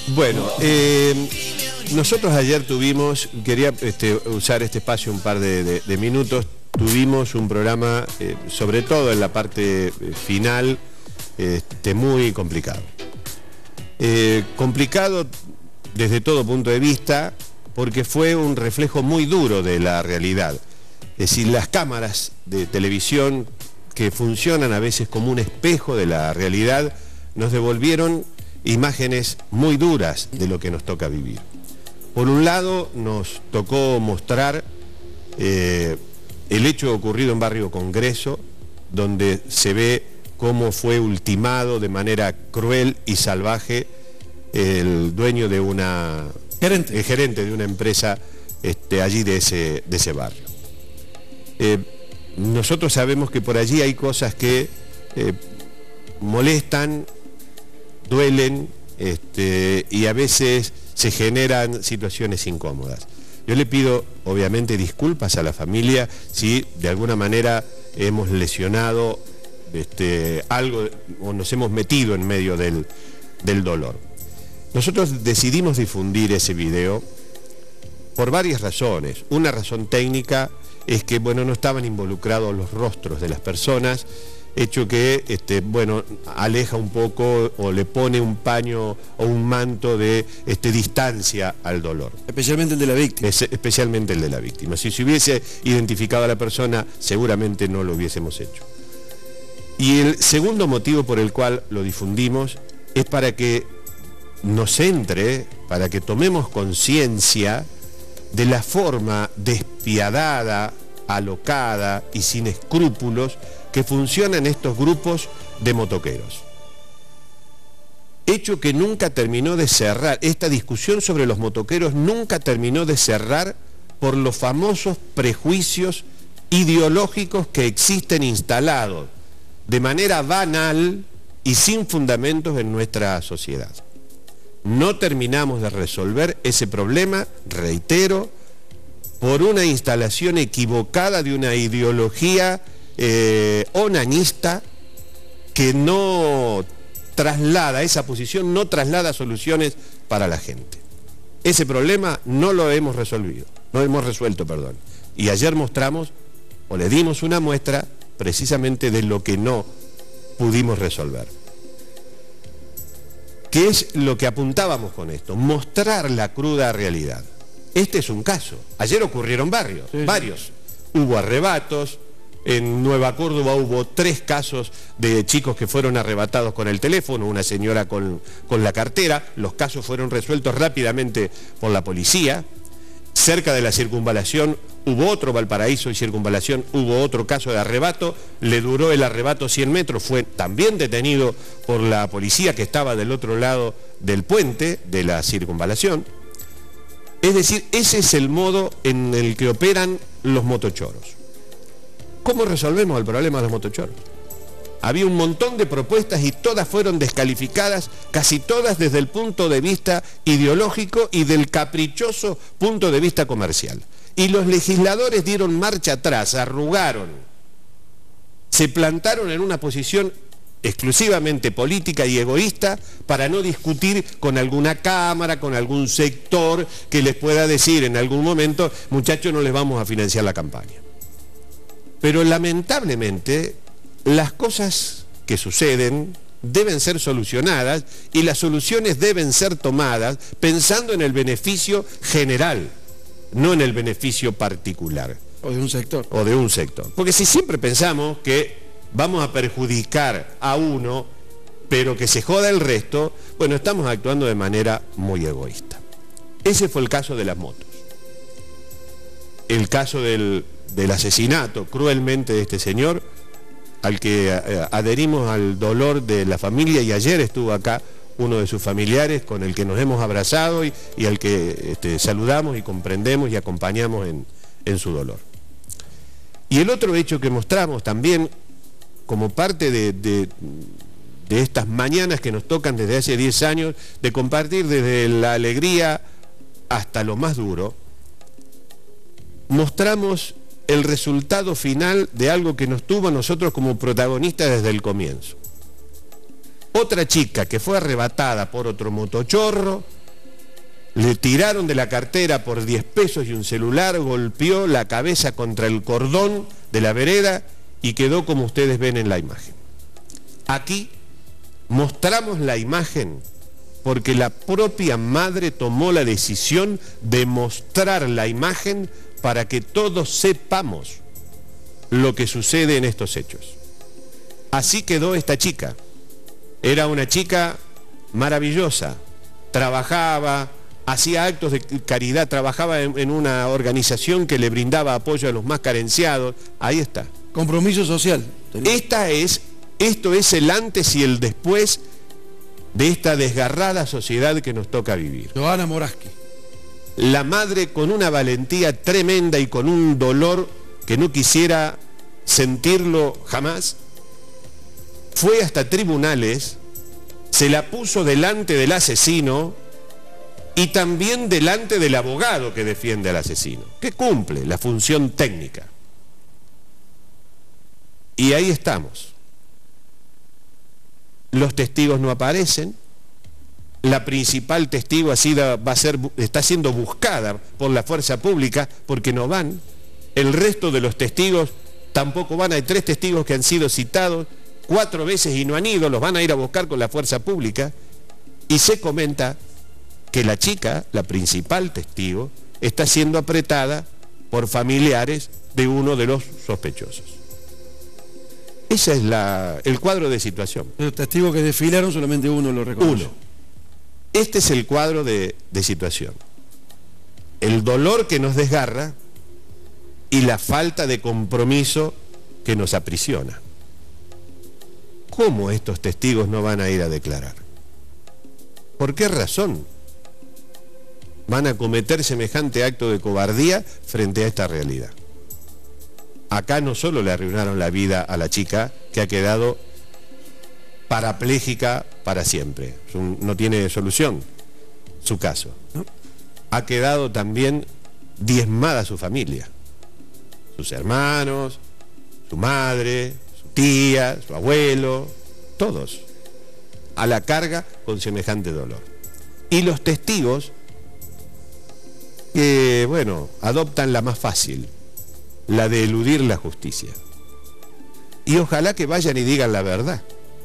Bueno, nosotros ayer tuvimos, quería usar este espacio un par de minutos, tuvimos un programa, sobre todo en la parte final, muy complicado. Complicado desde todo punto de vista, porque fue un reflejo muy duro de la realidad. Es decir, las cámaras de televisión, que funcionan a veces como un espejo de la realidad, nos devolvieron imágenes muy duras de lo que nos toca vivir. Por un lado, nos tocó mostrar el hecho ocurrido en Barrio Congreso, donde se ve cómo fue ultimado de manera cruel y salvaje el dueño de el gerente de una empresa allí de ese barrio. Nosotros sabemos que por allí hay cosas que molestan, duelen, y a veces se generan situaciones incómodas. Yo le pido obviamente disculpas a la familia si de alguna manera hemos lesionado algo o nos hemos metido en medio del dolor. Nosotros decidimos difundir ese video por varias razones. Una razón técnica es que, bueno, no estaban involucrados los rostros de las personas, hecho que, aleja un poco o le pone un paño o un manto de distancia al dolor. Especialmente el de la víctima. Especialmente el de la víctima. Si se hubiese identificado a la persona, seguramente no lo hubiésemos hecho. Y el segundo motivo por el cual lo difundimos es para que nos entre, para que tomemos conciencia de la forma despiadada, alocada y sin escrúpulos que funcionan estos grupos de motoqueros. Hecho que nunca terminó de cerrar, esta discusión sobre los motoqueros nunca terminó de cerrar por los famosos prejuicios ideológicos que existen instalados de manera banal y sin fundamentos en nuestra sociedad. No terminamos de resolver ese problema, reitero, por una instalación equivocada de una ideología onanista que no traslada, esa posición no traslada soluciones para la gente. Ese problema no lo hemos resuelto, perdón. Y ayer mostramos, o le dimos una muestra, precisamente de lo que no pudimos resolver. ¿Qué es lo que apuntábamos con esto? Mostrar la cruda realidad. Este es un caso. Ayer ocurrieron varios. Hubo arrebatos. En Nueva Córdoba hubo 3 casos de chicos que fueron arrebatados con el teléfono, una señora con la cartera. Los casos fueron resueltos rápidamente por la policía. Cerca de la Circunvalación hubo otro, Valparaíso y Circunvalación, hubo otro caso de arrebato. Le duró el arrebato 100 metros, fue también detenido por la policía que estaba del otro lado del puente de la Circunvalación. Es decir, ese es el modo en el que operan los motochoros. ¿Cómo resolvemos el problema de los motochoros? Había un montón de propuestas y todas fueron descalificadas, casi todas desde el punto de vista ideológico y del caprichoso punto de vista comercial. Y los legisladores dieron marcha atrás, arrugaron, se plantaron en una posición exclusivamente política y egoísta para no discutir con alguna cámara, con algún sector que les pueda decir en algún momento, muchachos, no les vamos a financiar la campaña. Pero lamentablemente las cosas que suceden deben ser solucionadas y las soluciones deben ser tomadas pensando en el beneficio general, no en el beneficio particular. O de un sector. O de un sector. Porque si siempre pensamos que vamos a perjudicar a uno, pero que se joda el resto, bueno, estamos actuando de manera muy egoísta. Ese fue el caso de las motos. El caso del asesinato cruelmente de este señor, al que adherimos al dolor de la familia, y ayer estuvo acá uno de sus familiares con el que nos hemos abrazado y al que saludamos y comprendemos y acompañamos en su dolor. Y el otro hecho que mostramos también como parte de estas mañanas que nos tocan desde hace 10 años, de compartir desde la alegría hasta lo más duro, mostramos el resultado final de algo que nos tuvo a nosotros como protagonistas desde el comienzo. Otra chica que fue arrebatada por otro motochorro Le tiraron de la cartera por 10 pesos y un celular, golpeó la cabeza contra el cordón de la vereda y quedó como ustedes ven en la imagen. Aquí mostramos la imagen porque la propia madre tomó la decisión de mostrar la imagen para que todos sepamos lo que sucede en estos hechos. Así quedó esta chica. Era una chica maravillosa, trabajaba, hacía actos de caridad, trabajaba en una organización que le brindaba apoyo a los más carenciados. Ahí está. Compromiso social. Esto es el antes y el después de esta desgarrada sociedad que nos toca vivir. Johanna Moraski. La madre, con una valentía tremenda y con un dolor que no quisiera sentirlo jamás, fue hasta tribunales, se la puso delante del asesino y también delante del abogado que defiende al asesino, que cumple la función técnica. Y ahí estamos. Los testigos no aparecen. La principal testigo está siendo buscada por la fuerza pública porque no van. El resto de los testigos tampoco van. Hay 3 testigos que han sido citados 4 veces y no han ido. Los van a ir a buscar con la fuerza pública. Y se comenta que la chica, la principal testigo, está siendo apretada por familiares de uno de los sospechosos. Ese es el cuadro de situación. Los testigos que desfilaron, solamente uno lo reconoce. Uno. Este es el cuadro de situación. El dolor que nos desgarra y la falta de compromiso que nos aprisiona. ¿Cómo estos testigos no van a ir a declarar? ¿Por qué razón van a cometer semejante acto de cobardía frente a esta realidad? Acá no solo le arruinaron la vida a la chica, que ha quedado parapléjica para siempre, no tiene solución su caso. Ha quedado también diezmada su familia, sus hermanos, su madre, su tía, su abuelo, todos a la carga con semejante dolor. Y los testigos que, bueno, adoptan la más fácil, la de eludir la justicia. Y ojalá que vayan y digan la verdad.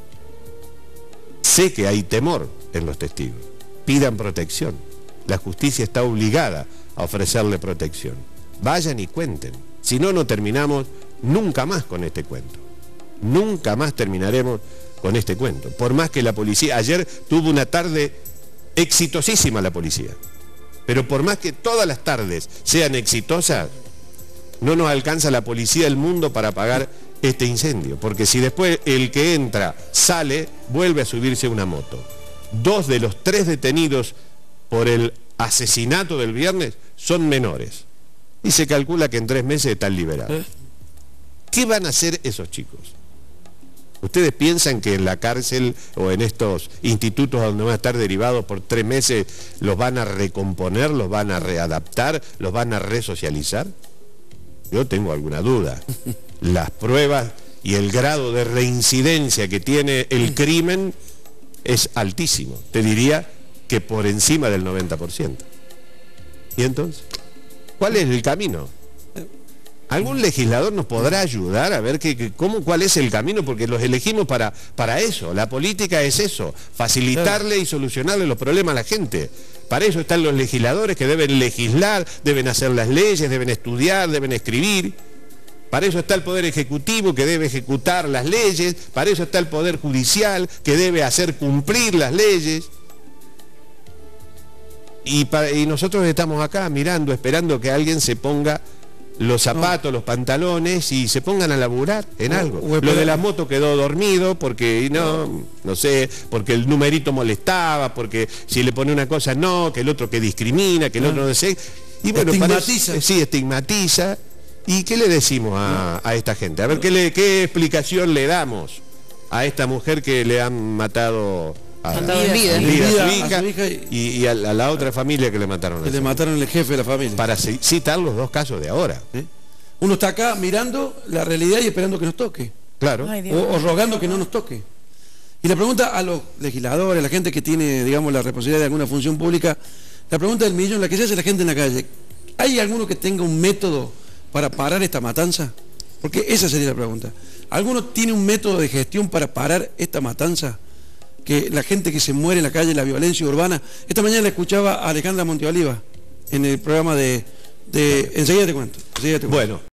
Sé que hay temor en los testigos. Pidan protección. La justicia está obligada a ofrecerle protección. Vayan y cuenten. Si no, no terminamos nunca más con este cuento. Nunca más terminaremos con este cuento. Por más que la policía... Ayer tuvo una tarde exitosísima la policía. Pero por más que todas las tardes sean exitosas, no nos alcanza la policía del mundo para apagar este incendio, porque si después el que entra sale, vuelve a subirse a una moto. 2 de los 3 detenidos por el asesinato del viernes son menores y se calcula que en 3 meses están liberados. ¿Qué van a hacer esos chicos? ¿Ustedes piensan que en la cárcel o en estos institutos donde van a estar derivados por 3 meses los van a recomponer, los van a readaptar, los van a resocializar? Yo tengo alguna duda. Las pruebas y el grado de reincidencia que tiene el crimen es altísimo. Te diría que por encima del 90%. ¿Y entonces? ¿Cuál es el camino? ¿Algún legislador nos podrá ayudar a ver cuál es el camino? Porque los elegimos para eso. La política es eso, facilitarle y solucionarle los problemas a la gente. Para eso están los legisladores que deben legislar, deben hacer las leyes, deben estudiar, deben escribir. Para eso está el Poder Ejecutivo que debe ejecutar las leyes. Para eso está el Poder Judicial que debe hacer cumplir las leyes. Y nosotros estamos acá mirando, esperando que alguien se ponga los zapatos, los pantalones y se pongan a laburar en algo. Lo de la moto quedó dormido porque no sé, porque el numerito molestaba, porque si le pone una cosa no, que el otro que discrimina, que el otro no sé. Y bueno, estigmatiza. Sí, estigmatiza. ¿Y qué le decimos a esta gente? A ver, ¿qué explicación le damos a esta mujer que le han matado a su hija y a la otra familia que le mataron? Que le mataron el jefe de la familia. Para citar los 2 casos de ahora. ¿Sí? Uno está acá mirando la realidad y esperando que nos toque. Claro. O rogando que no nos toque. Y la pregunta a los legisladores, a la gente que tiene, digamos, la responsabilidad de alguna función pública, La pregunta del millón, la que se hace la gente en la calle, ¿hay alguno que tenga un método para parar esta matanza? Porque esa sería la pregunta. ¿Alguno tiene un método de gestión para parar esta matanza? Que la gente que se muere en la calle, la violencia urbana. Esta mañana la escuchaba a Alejandra Monteoliva en el programa de Enseguida te cuento. Bueno.